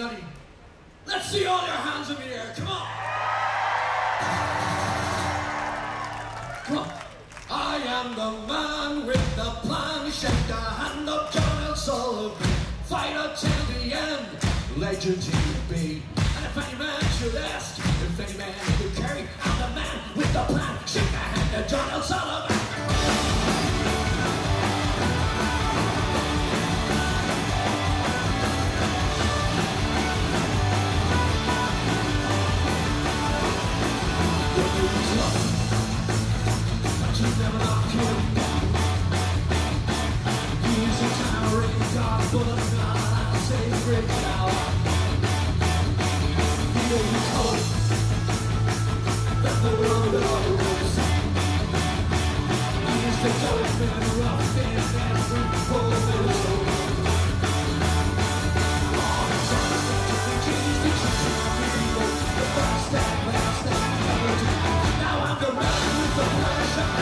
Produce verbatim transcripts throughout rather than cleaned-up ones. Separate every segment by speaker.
Speaker 1: Cincinnati. Let's see all your hands in the air. Come on. Come on. I am the man with the plan. Shake the hand of John L. Sullivan. Fight until the end. Legend he will be. And if any man should ask, if any man could carry, I'm the man with the plan. Shake the hand of John L. Sullivan. You never knock him down. He's a towering god, but not a sacred cow. He always hopes that the road always. He's the judgment rough in every proposal. All the time is to be changed, the church of people, the first and last and never do. Now I'm the man with the pleasure.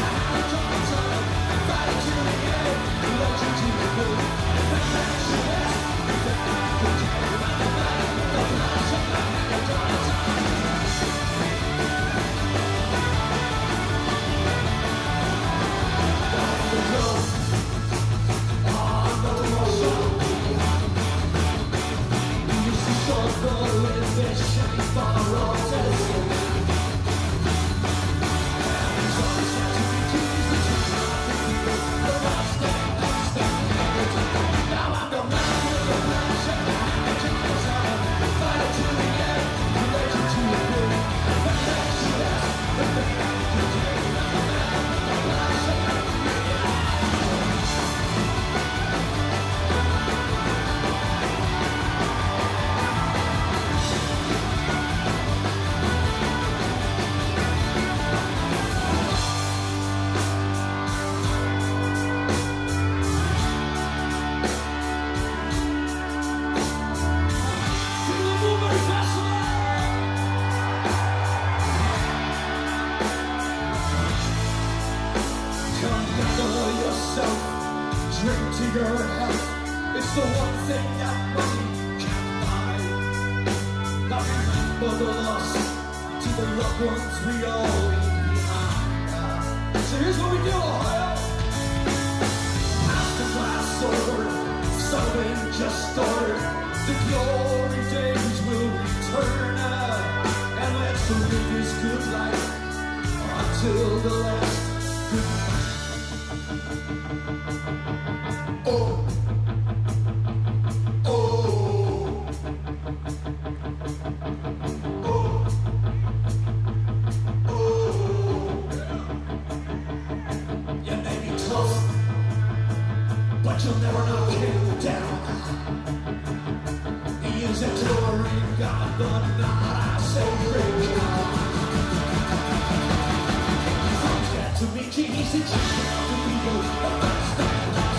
Speaker 1: Drink to your health. It's the one thing that money can't buy. Now remember the loss to the loved ones we all leave behind. So here's what we do, Ohio. Pass the glass over, something just ordered. The glory days will return. And let's live this good life until the last goodbye. Oh, oh, oh, oh, you may be tough, but you'll never knock him down. He is a touring god, but not a sacred cow. Folks got to meet you, he's a chicken of the people, the first time.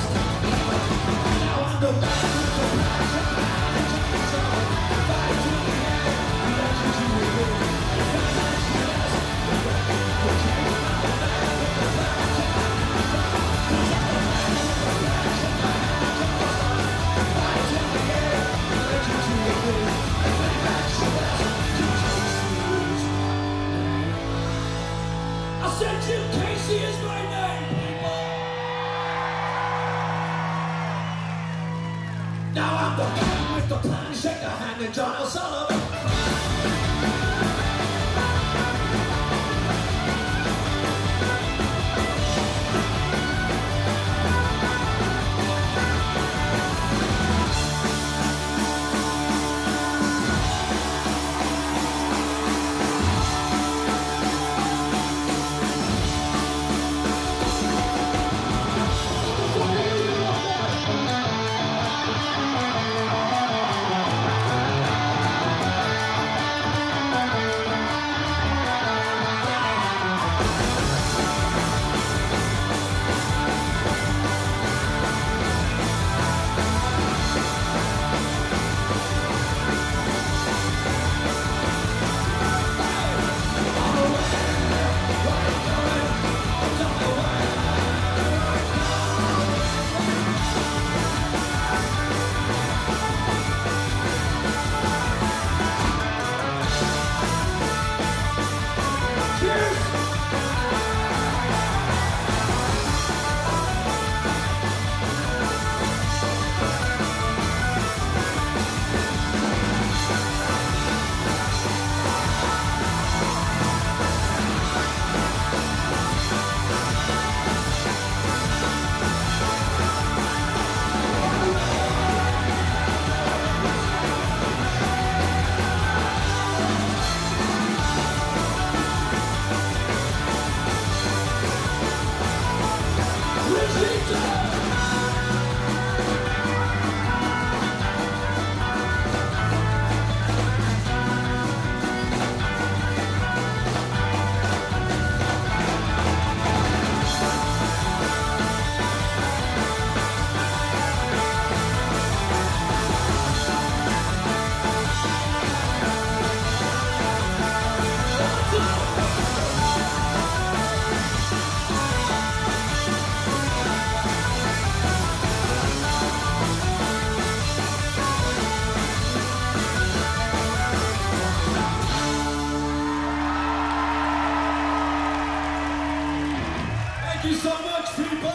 Speaker 1: The man with the passion and control. Fight to the end, legend you will win. If that's what you ask, the man will carry my man with the passion and control. He's the man with the passion and control. Fight to the end, legend you will win. If that's what you ask, you Casey is my name. I said Jim Casey is my name, people. Now I'm the man with the plan. Shake the hand of John L. Sullivan. Thank you so much, people!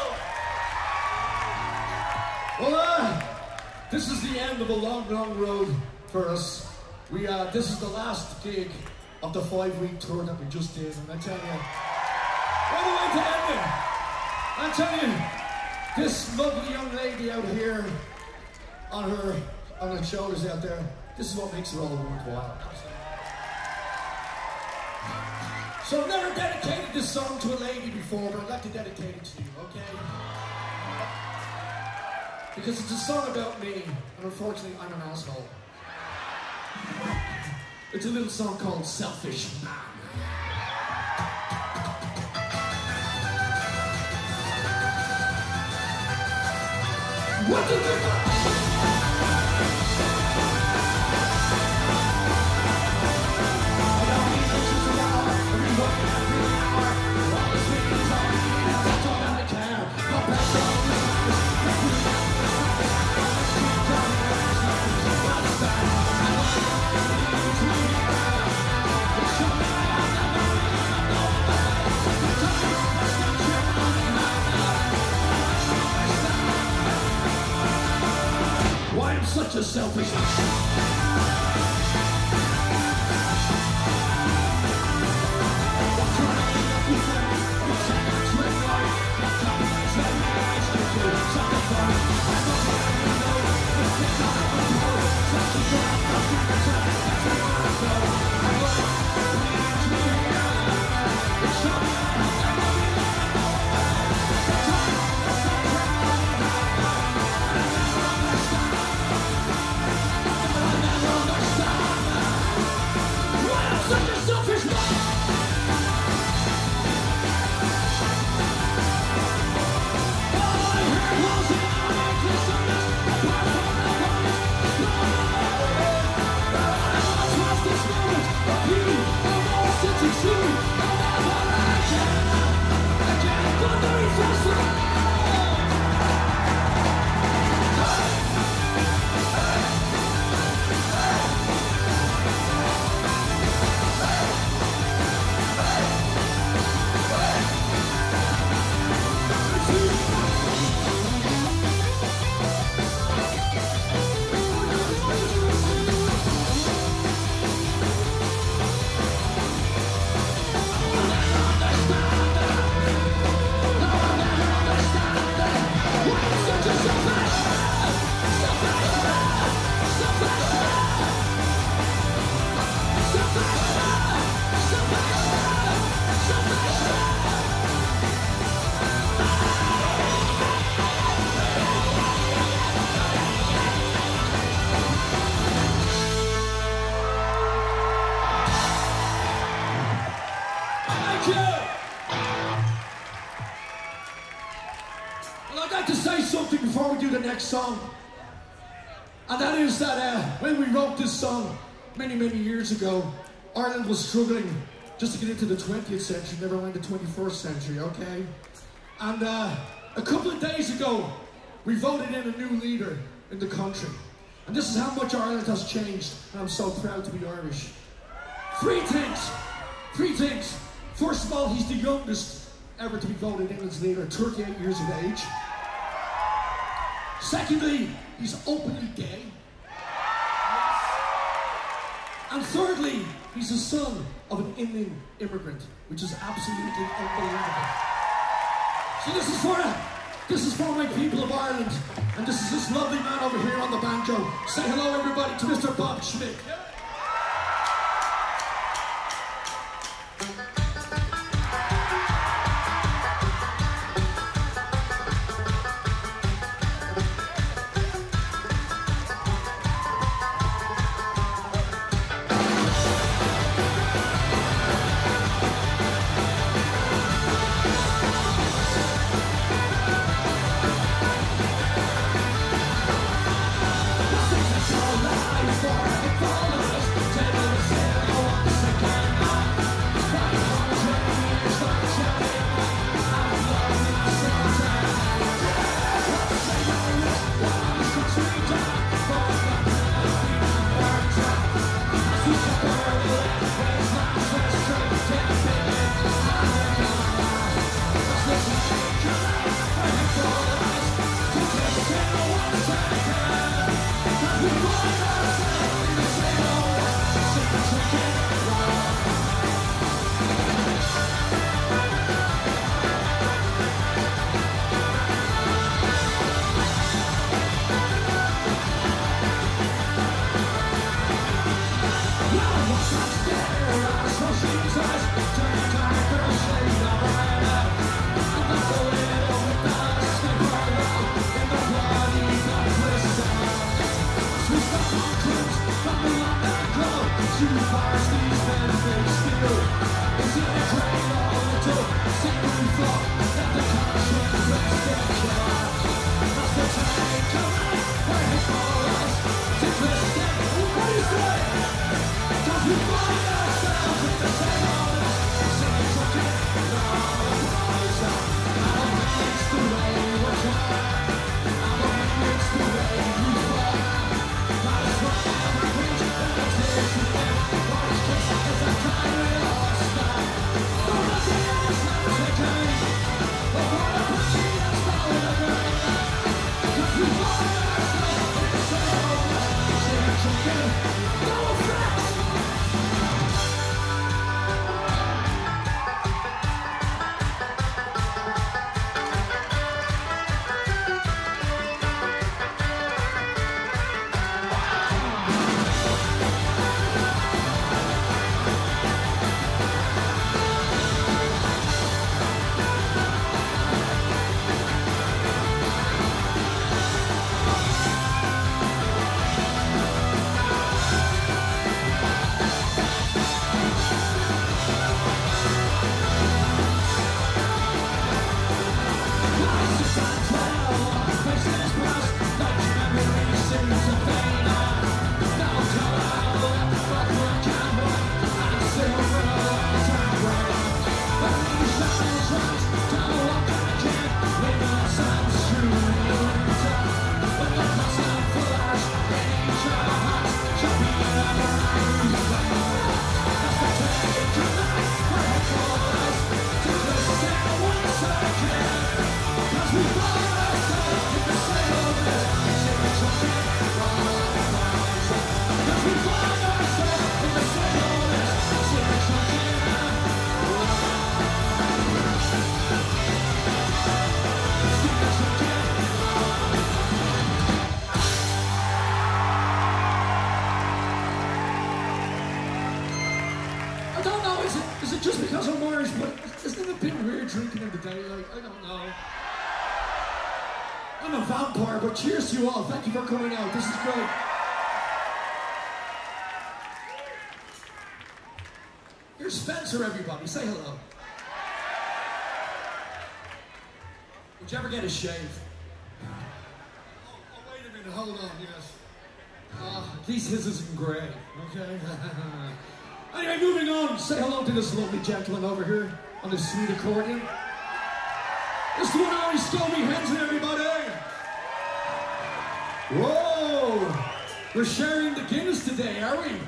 Speaker 1: Well, uh, this is the end of a long, long road for us. We, uh, this is the last gig of the five-week tour that we just did, and I tell you, what a way to end it! I tell you, this lovely young lady out here, on her, on her shoulders out there, this is what makes it all worthwhile. So I've never dedicated this song to a lady before, but I'd like to dedicate it to you, okay? Because it's a song about me, and unfortunately I'm an asshole. It's a little song called Selfish Man. What did you do? Why I'm such a selfish before we do the next song, and that is that uh, when we wrote this song many, many years ago, Ireland was struggling just to get into the twentieth century, never mind the twenty-first century, okay? And uh, a couple of days ago, we voted in a new leader in the country, and this is how much Ireland has changed, and I'm so proud to be Irish. Three things, three things. First of all, he's the youngest ever to be voted in as leader, thirty-eight years of age. Secondly, he's openly gay. And thirdly, he's the son of an Indian immigrant, which is absolutely unbelievable. So this is for this is for my people of Ireland, and this is this lovely man over here on the banjo. Say hello, everybody, to Mister Bob Schmidt.
Speaker 2: For
Speaker 1: Like, I don't know. I'm a vampire, but cheers to you all. Thank you for coming out. This is great. Here's Spencer, everybody. Say hello. Did you ever get a shave? Oh, oh wait a minute. Hold on, yes. Uh, at least his isn't grey, okay? Anyway, moving on. Say hello to this lovely gentleman over here on the sweet accordion. This is the one who always stole me hands and everybody. Whoa! We're sharing the Guinness today, are we?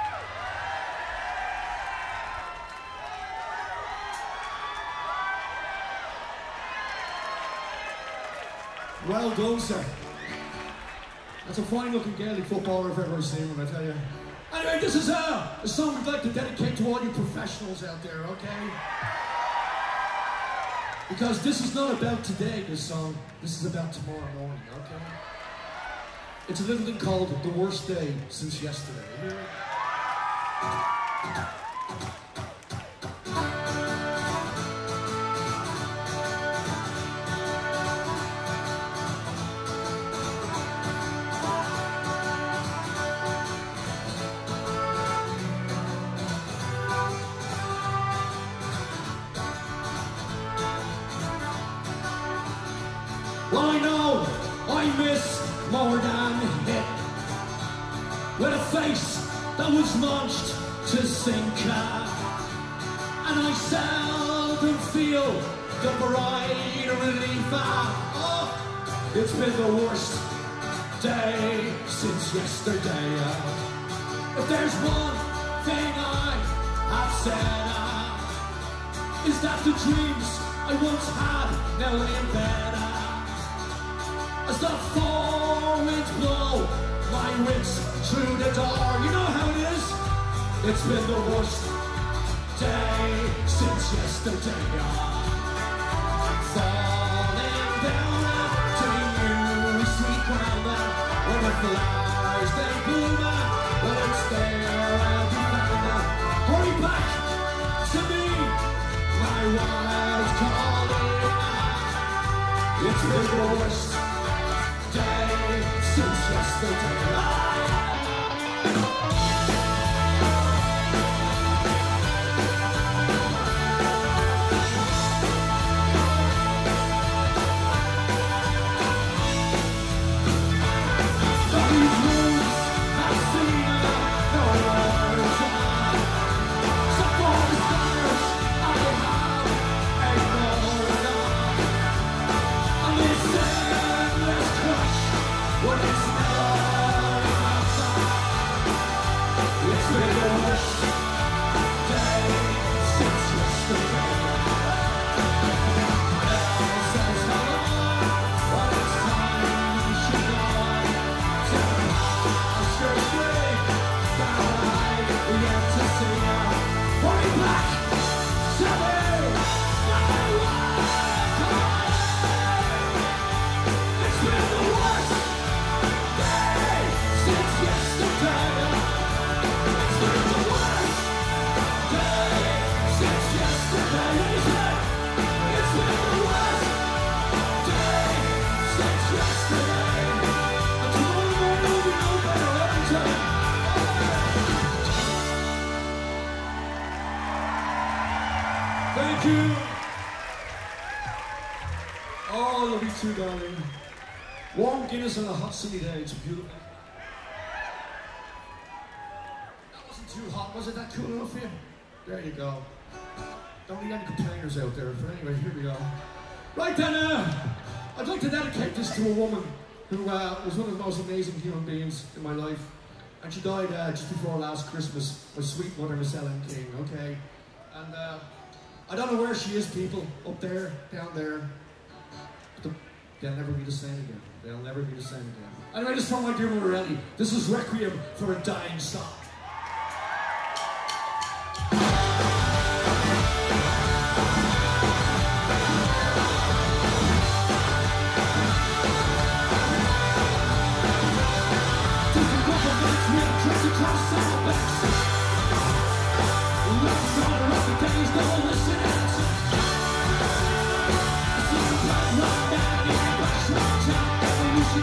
Speaker 1: Well done, sir. That's a fine-looking Gaelic footballer I've ever seen, when I tell you. Anyway, this is uh, a song we'd like to dedicate to all you professionals out there, okay? Because this is not about today, this song. This is about tomorrow morning, okay? It's a little thing called The Worst Day Since Yesterday. Here. Well, I know I miss more than hit, with a face that was launched to sink, and I seldom feel the bright relief. Oh, it's been the worst day since yesterday. If there's one thing I have said, uh, is that the dreams I once had now lay in bed. As the four winds blow my wits through the door. You know how it is? It's been the worst day since yesterday. Falling down to you, sweet ground. When the flowers they bloom, when it's there I'll be found. Hurry back to me, my wild's calling. It's been the worst day since yesterday. Thank you. Oh, love you too, darling. Warm Guinness on a hot sunny day. It's beautiful. That wasn't too hot, was it? That cool enough for you? There you go. Don't need any complainers out there. But anyway, here we go. Right then, uh, I'd like to dedicate this to a woman who uh, was one of the most amazing human beings in my life. And she died uh, just before last Christmas. My sweet mother, Miss Ellen King, okay? And uh, I don't know where she is, people. Up there, down there. But the, they'll never be the same again. They'll never be the same again. Anyway, this is from my dear mother, Ellie. This is Requiem for a Dying Song. Days, don't listen to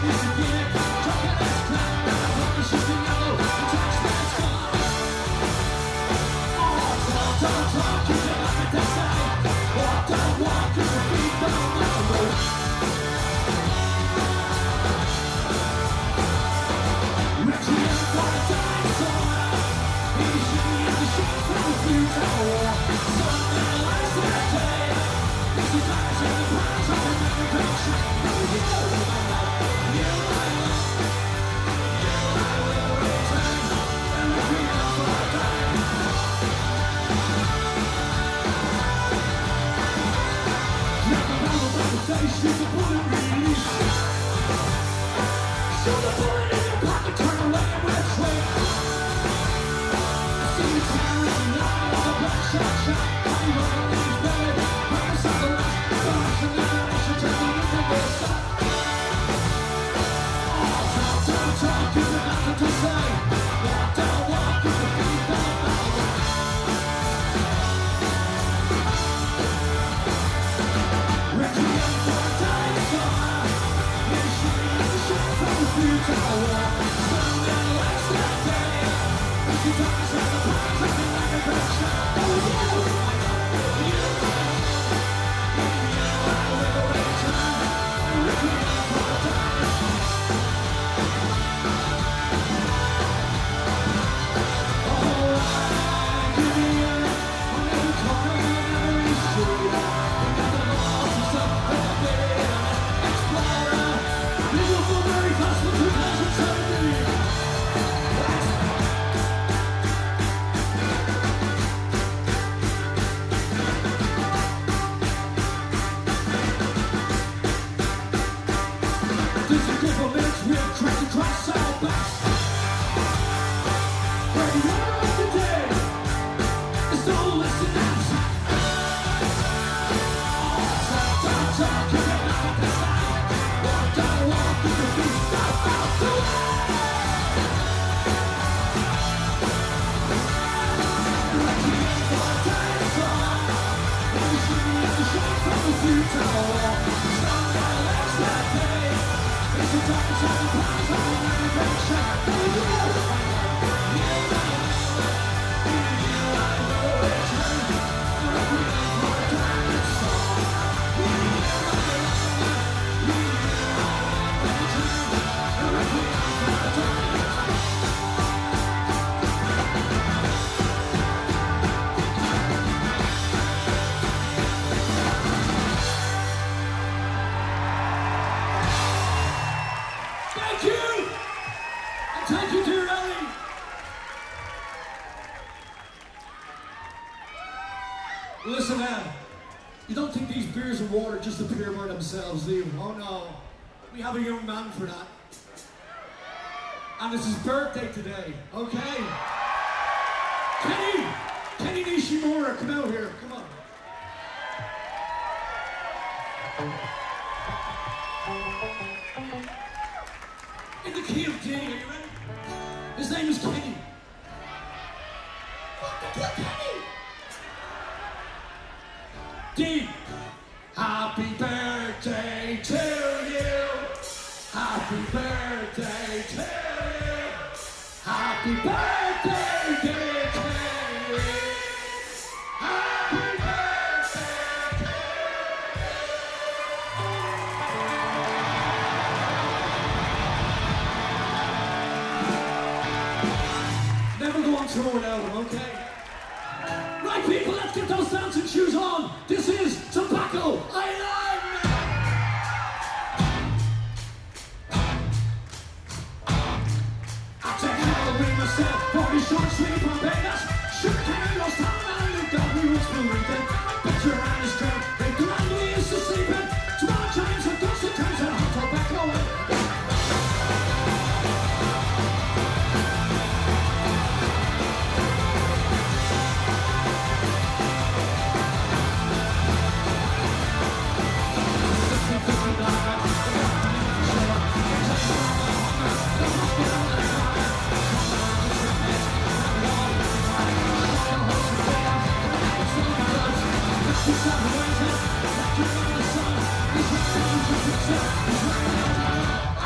Speaker 1: Listen, man, you don't think these beers and water just appear by themselves, do you? Oh no, we have a young man for that. And it's his birthday today, okay? Kenny! Kenny Nishimura, come out here, come on. In the key of D, are you ready? His name is Kenny. What the kill Kenny? D. Happy birthday to you. Happy birthday to you. Happy birthday, dear Kenny. Happy birthday to you. Never go on tour without him, okay? Right, people, let's get those dancing shoes on. This is Tobacco Island. I take Halloween myself, party short sleep on Vegas. Sure can go stand and look up, we was breathing. Bet your hand is straight, they gladly is to sleeping. Small times and dusty times and hot tobacco Island. I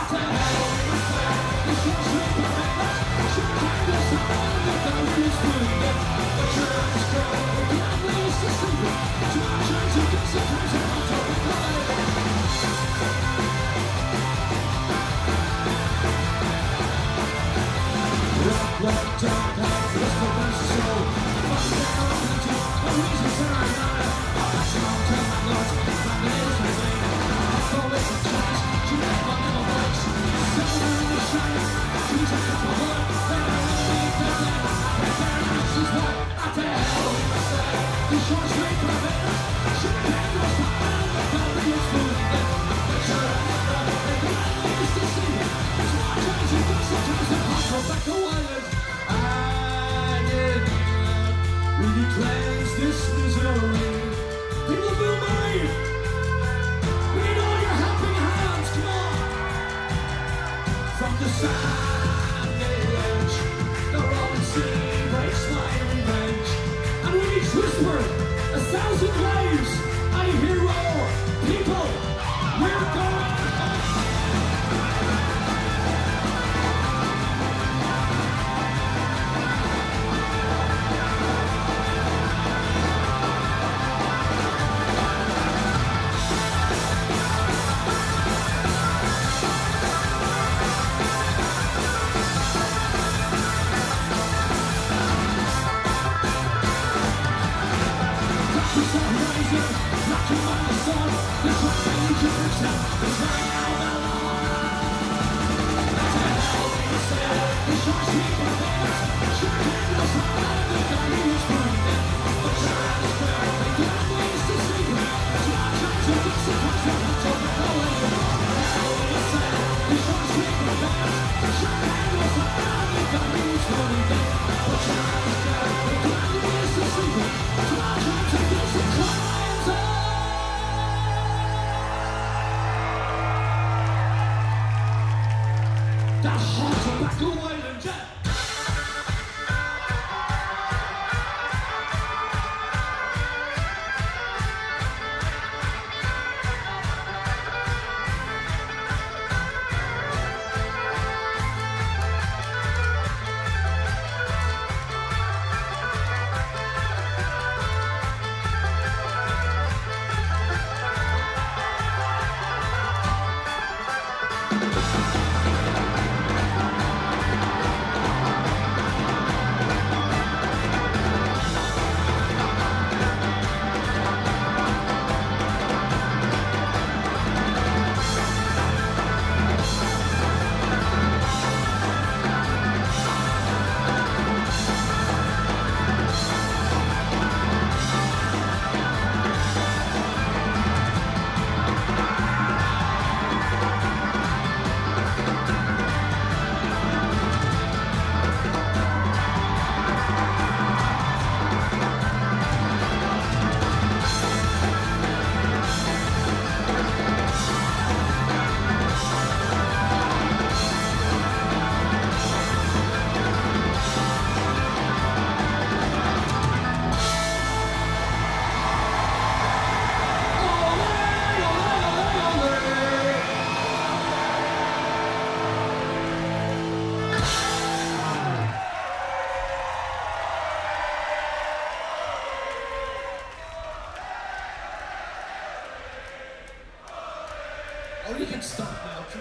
Speaker 2: Oh, you can stop now, come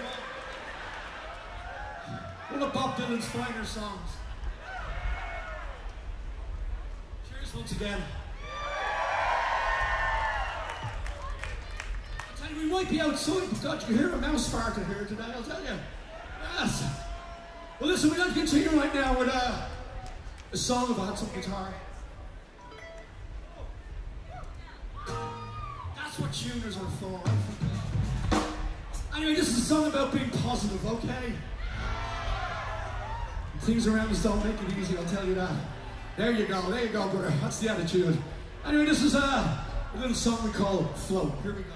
Speaker 2: on. One of Bob Dylan's finer songs. Cheers once again. I tell you, we might be outside, but God, you hear a mouse fart in here today, I'll tell you. Yes. Well, listen, we're going to continue right now with uh, a song about some guitar. That's what tuners are for. Anyway, this is a song about being positive, okay? Things around us don't make it easy, I'll tell you that. There you go, there you go, brother. That's the attitude. Anyway, this is uh, a little song we call Float. Here we go.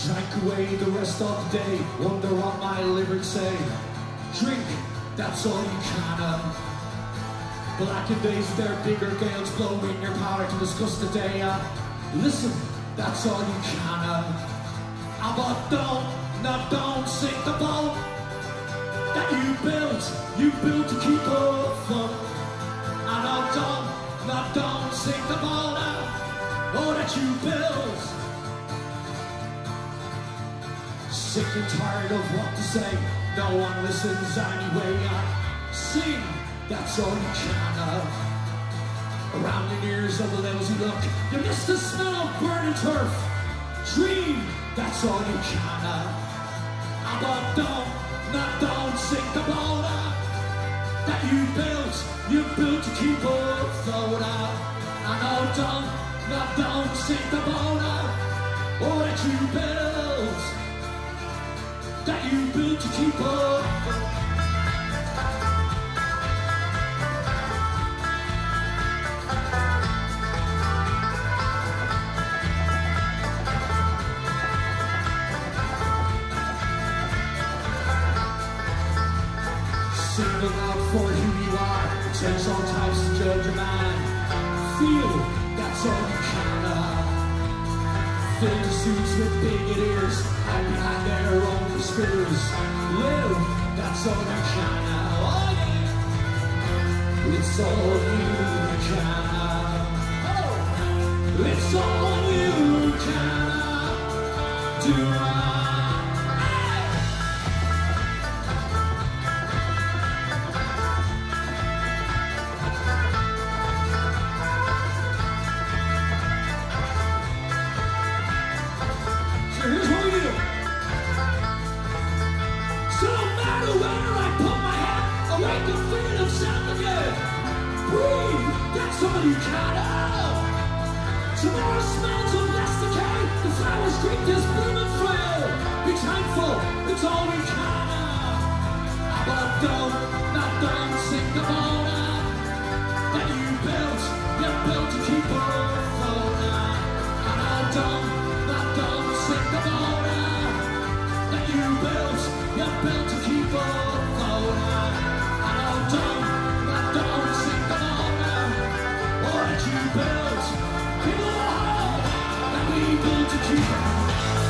Speaker 2: Drank away the rest of the day, wonder what my liver'd say. Drink, that's all you can of. Blackened days with their bigger gales blowing your power to discuss the day. Uh, listen, that's all you can of. Uh, but don't, no, don't sink the boat that you built, you built to keep afloat. And no, don't, no, don't sink the boat uh, oh, that you built. Sick and tired of what to say, no one listens anyway. I sing, that's all you can of. Around your ears of the lousy look, you miss the smell of burning turf. Dream, that's all you can of. But don't, not don't sink the boat uh, that you built, you built to keep afloat. I know, don't, not don't sink the boat uh, oh, that you built, that you built to keep up. Single out for who you are, change all types to judge a man. Feel, that's all you can of. Fill the suits with bigot ears, hide behind their own spears. Live, that's all you can of. Oh yeah, it's all you can of. Oh, it's all you can of. Do I?
Speaker 1: That's all you can of. Tomorrow smells of less decay. The flowers drink this blooming frail. Be thankful, it's all we can of. But don't, not don't sink the boat uh, that you built, you built to keep afloat. And I don't, not don't sink the boat uh, that you built, you built to keep afloat. And I don't, not don't sink the boat uh, that you built, people are that we built to keep up.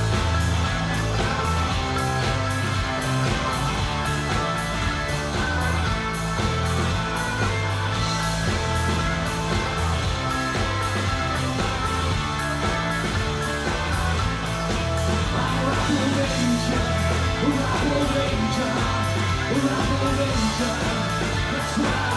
Speaker 1: That's right.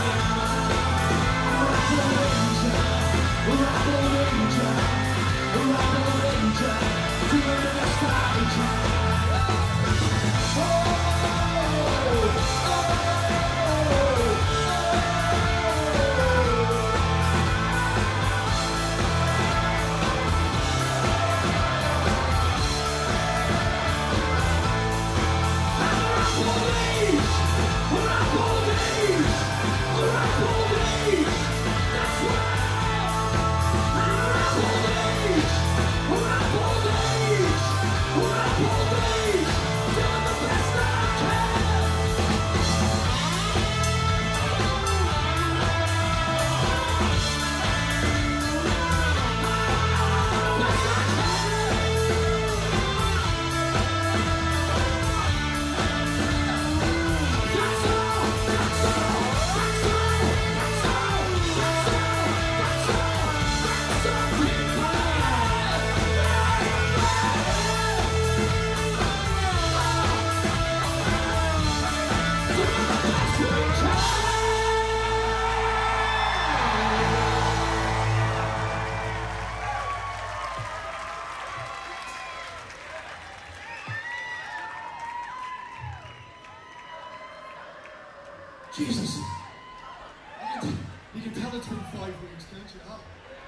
Speaker 2: Jesus. You can tell it's been five weeks, can't you? Oh.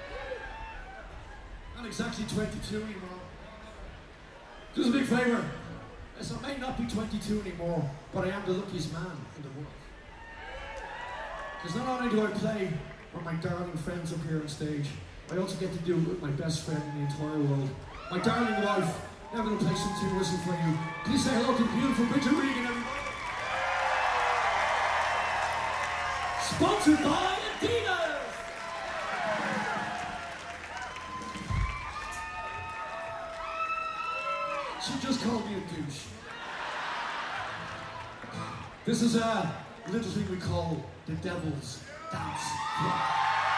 Speaker 2: Not exactly twenty-two anymore. Do us a big favour. Yes, I may not be twenty-two anymore, but I am the luckiest man in the world. Because not only do I play with my darling friends up here on stage, I also get to do it with my best friend in the entire world. My darling wife, I'm going to play some tin whistle for you. Please say hello to the beautiful Bridget Regan, everybody. Sponsored by Adidas. She just called me a douche. This is a little thing we call the Devil's Dance. Yeah.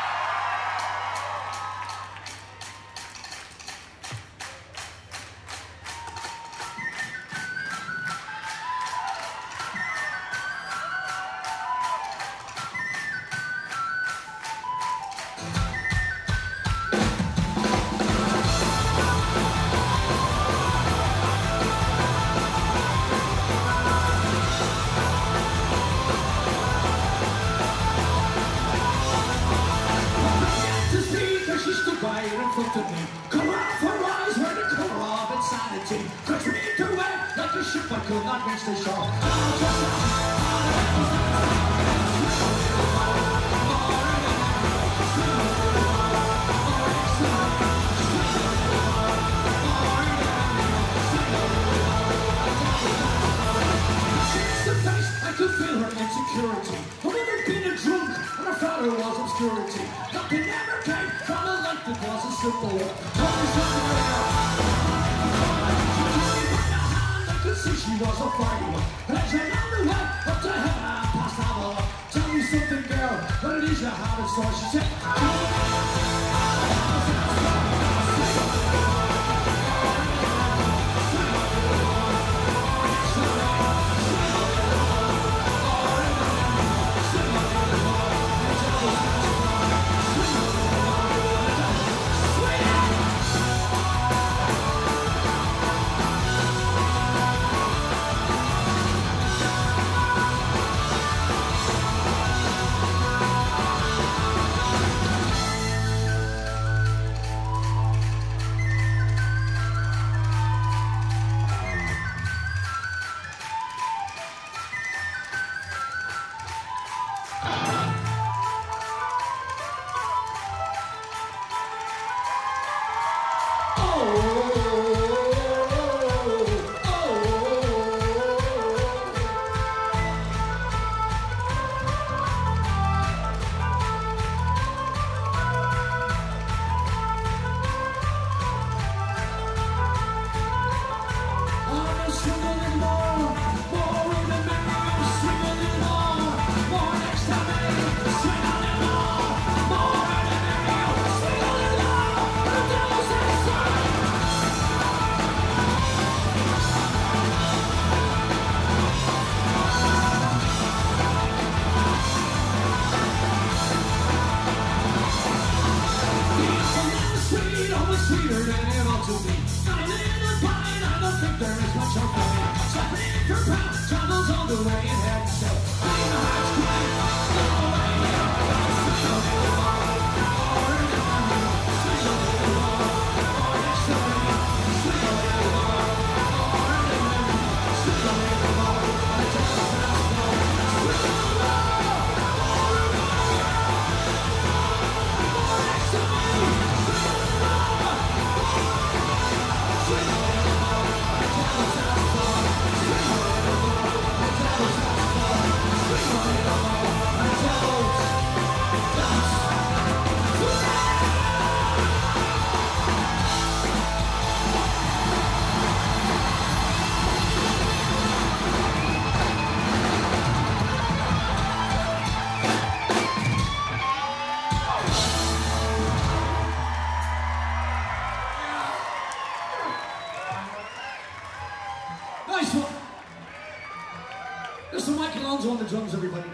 Speaker 2: On the drums, everybody.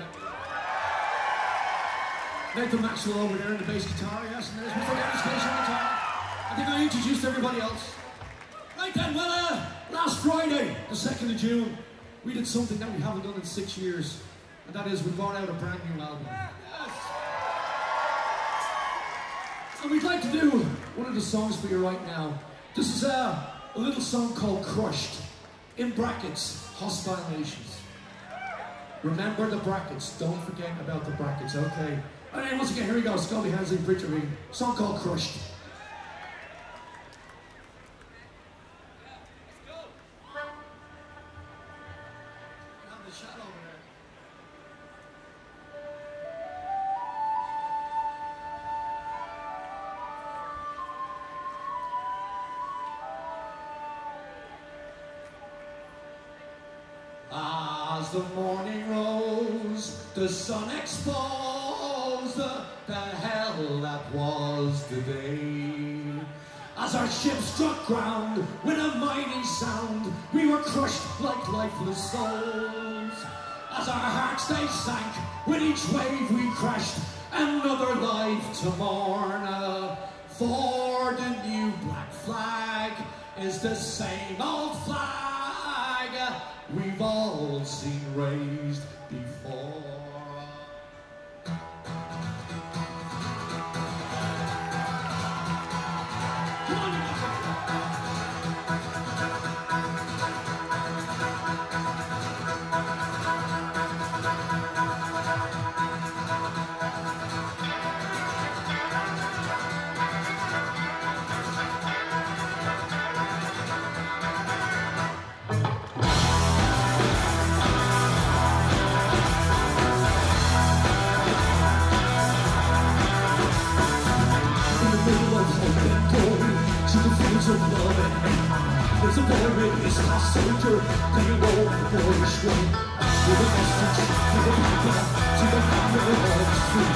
Speaker 2: Nathan Maxwell over there on the bass guitar, yes, and there's Mister Dennis Case on guitar. I think I introduced everybody else. Right then, well, uh, last Friday, the second of June, we did something that we haven't done in six years, and that is we brought out a brand new album. Yes. And we'd like to do one of the songs for you right now. This is uh, a little song called Crushed, in brackets, Hostile Nations. Remember the brackets. Don't forget about the brackets, okay? Alright, once again, here we go. Scully Hansley, Bridget Regan. Song called Crushed. the morning rose, the sun exposed the, the hell that was the day. As our ship struck ground with a mighty sound, we were crushed like lifeless souls. As our hearts they sank, with each wave we crashed, another life to mourn. Uh, for the new black flag is the same old flag we've all seen raised before. There's a boy with his last soldier, playing all the boyish way. With a message to the people, to the power of the street.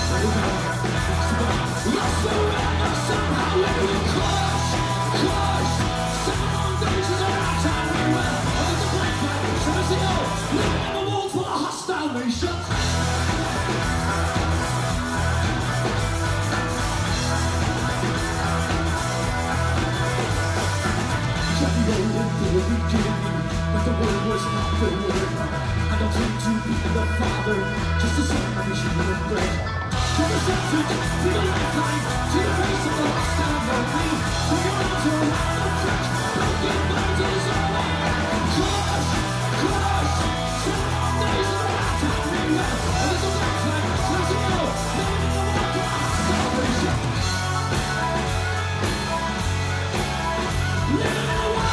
Speaker 2: Lost forever, somehow we will crush, crush. Seven long days is the last time we went. Under the black flag, trying to see out, living in the world full of hostile nations. The beginning, but the word was not the word. I don't claim to be the father, just a son of his human bread. To the subject, to the lifeline, to the face of the lost and lonely. To your arms around the church, broken bones is all I am. Crush, crush, seven long days is the last time we went. And there's a black flag, let's go, living in the world of salvation. Living in a world.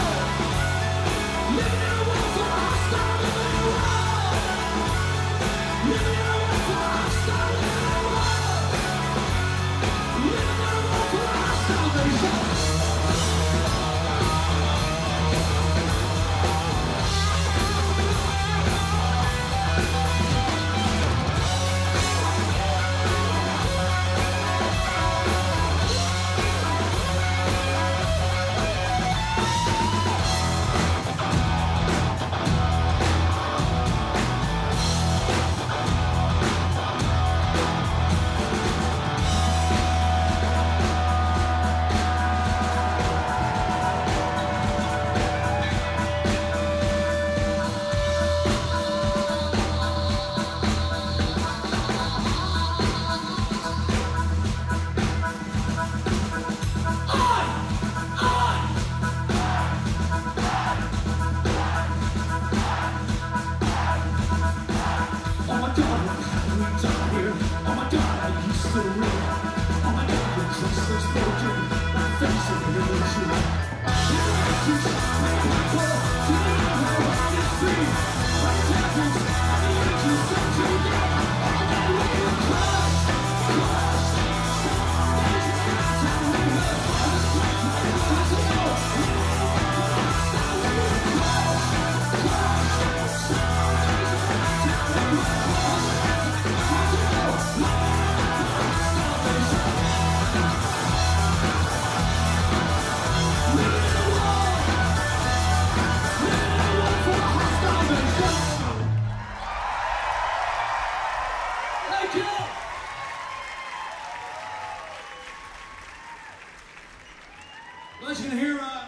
Speaker 2: As you can hear, uh,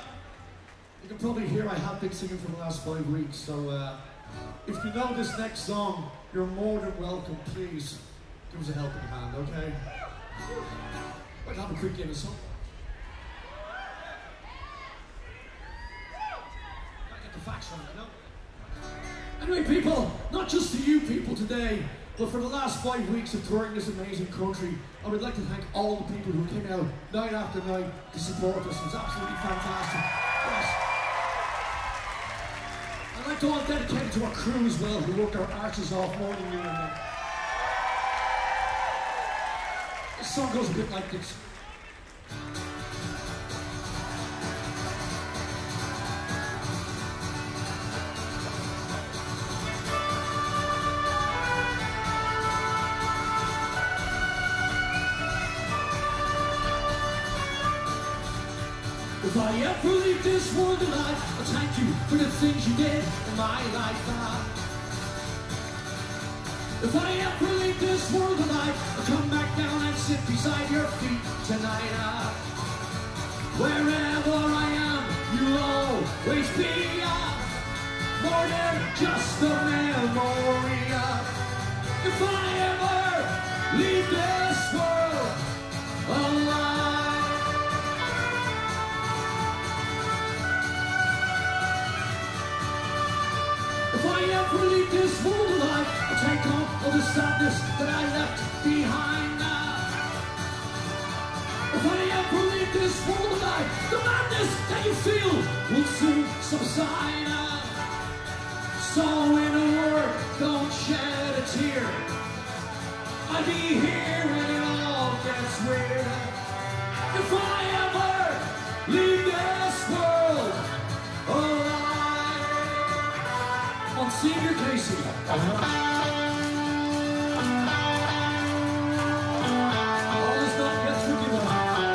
Speaker 2: you can probably hear I have been singing for the last five weeks, so uh, if you know this next song, you're more than welcome. Please give us a helping hand, okay? Might have a quick game of song. Gotta get the facts right, you know? Anyway, people, not just to you people today, but for the last five weeks of touring this amazing country, I would like to thank all the people who came out night after night to support us. It's absolutely fantastic. Yes. I'd like to all dedicate it to our crew as well, who worked our arses off morning, noon, and night. This song goes a bit like this. If I ever leave this world alive, I'll thank you for the things you did in my life. Uh, if I ever leave this world alive, I'll come back down and sit beside your feet tonight. Uh, wherever I am, you'll always be uh, more than just a memory. Uh, if I ever leave this world alive. If I ever leave this world alive, I'll take on all the sadness that I left behind now. If I ever leave this world alive, the madness that you feel will soon subside now. So in a word, don't shed a tear. I'll be here when it all gets weird. If I ever leave this world alive. On Senior Casey. All is not yet forgiven.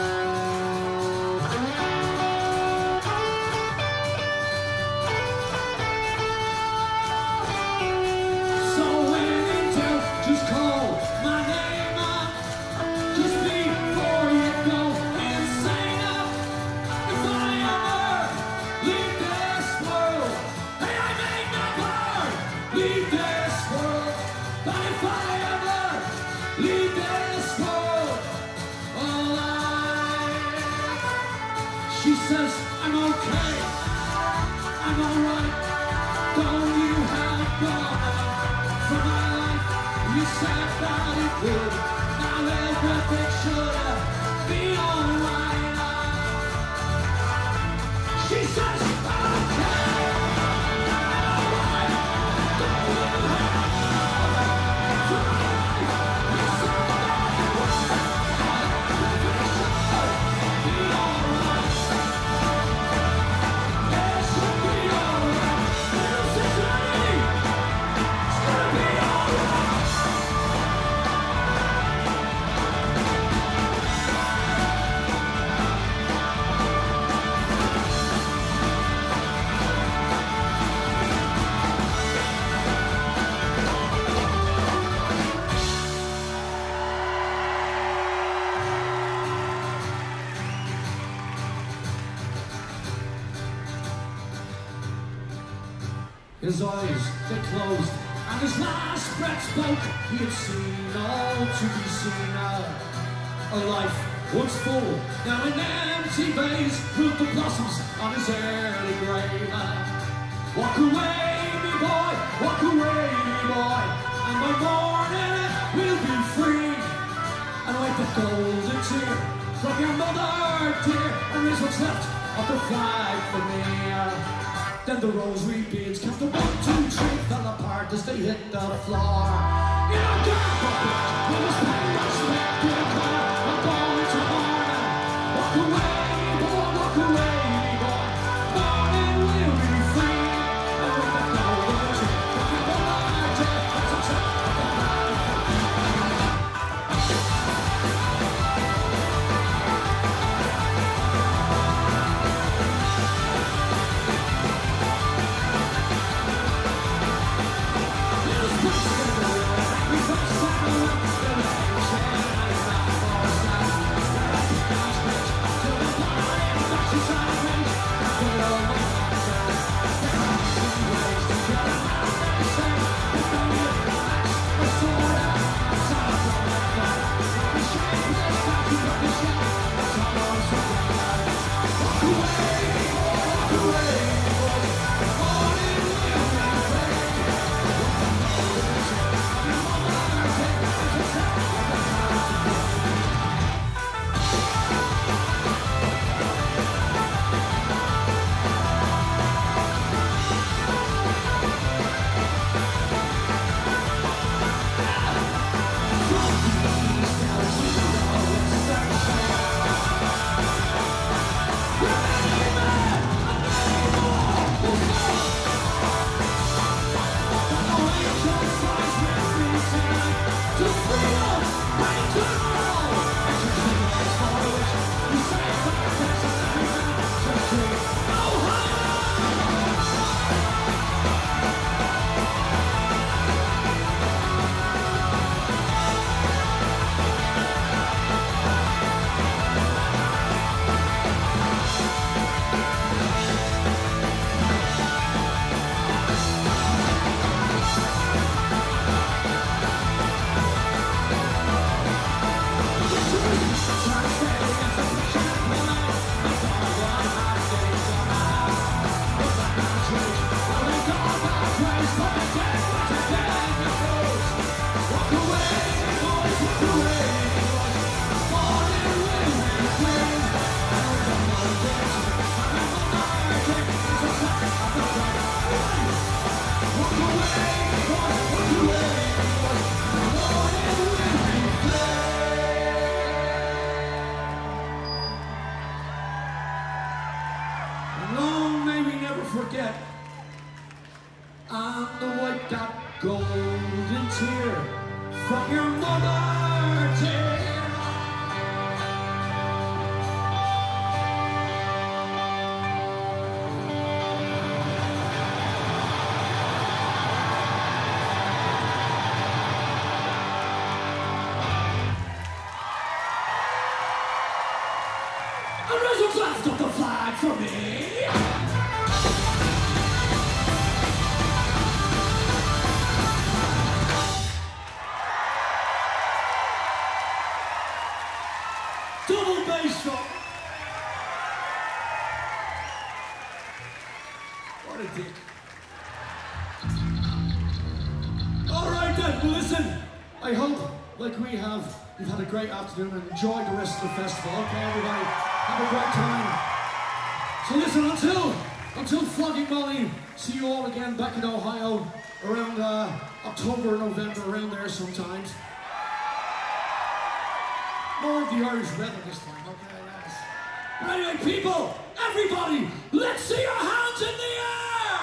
Speaker 2: So when in doubt, just call my name up. Just before you go insane up. If I ever leave this world, hey, I may never leave this world, but if I ever leave this world alive, she says, I'm okay, I'm alright, don't you have gone from my life? You said that it would, now everything should be alright. She says, I'm okay, I'm alright, don't you have gone from my life? You said that it would, now everything should be alright. It should be alright. Little Cincinnati, it's gonna be alright. His eyes, they closed, and his last breath spoke. He had seen all to be seen. Uh, a life once full, now in empty vase, with the blossoms on his early grave. Uh, walk away, me boy, walk away, me boy, and by morning we'll be free. And wipe the golden tear from your mother, dear, and raise what's left of the flag for me. Uh, Then the rosary beads count the one, two, three, fell apart as they hit the floor. In a dark bucket, with his pen rushed back to the corner, I'm going to morning. Walk away, boy, walk away, boy. Morning we'll be free. And with the golden tear from your mother, dear, that's what's left of the flag for me. To the forget. And the white that golden tear from your mother, dear. And there's what's left of the flag for me. Double bass drum. What a dick. All right then, well, listen. I hope, like we have, you've had a great afternoon and enjoyed the rest of the festival. Okay, everybody, have a great time. So listen, until until Flogging Molly, see you all again back in Ohio around uh, October, November, around there sometimes. More of the Irish weather this time, okay, guys? But anyway, people, everybody, let's see your hands in the air!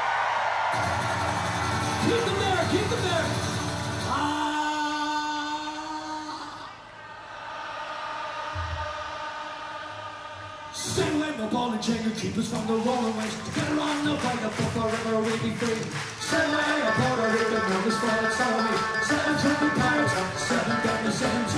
Speaker 2: Keep them there, keep them there! Ah! Stay away from the ball and chain and keep us from the rolling waves. Get around the fight, the football river, we'll be free. Stay away from Puerto Rico, no misfits, follow me. Seven trumpet pirates, seven deadly sins.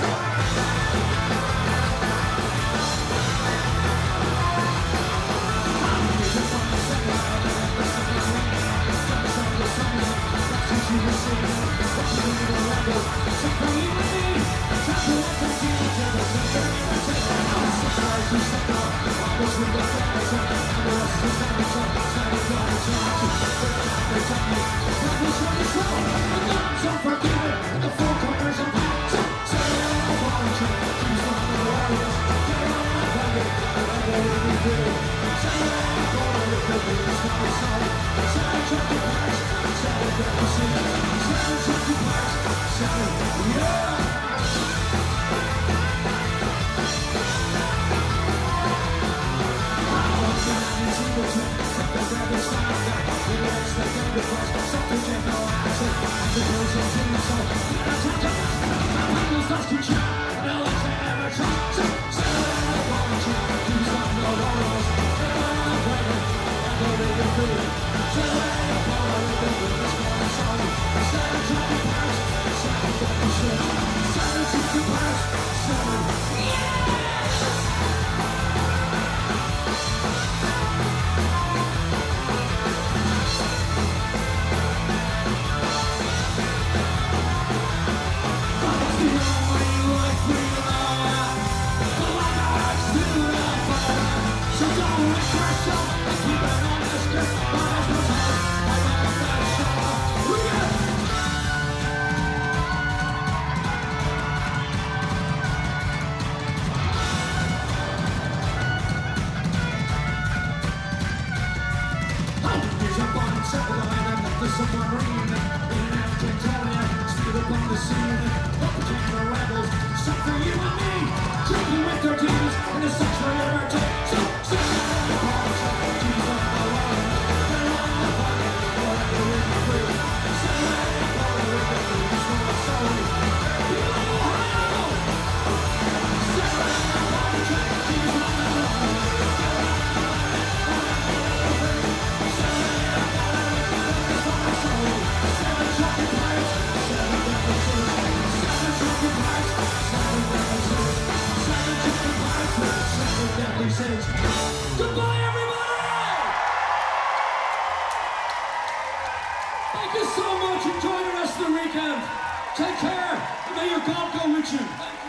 Speaker 2: Goodbye, everybody! Thank you so much. Enjoy the rest of the weekend. Take care, and may your God go with you.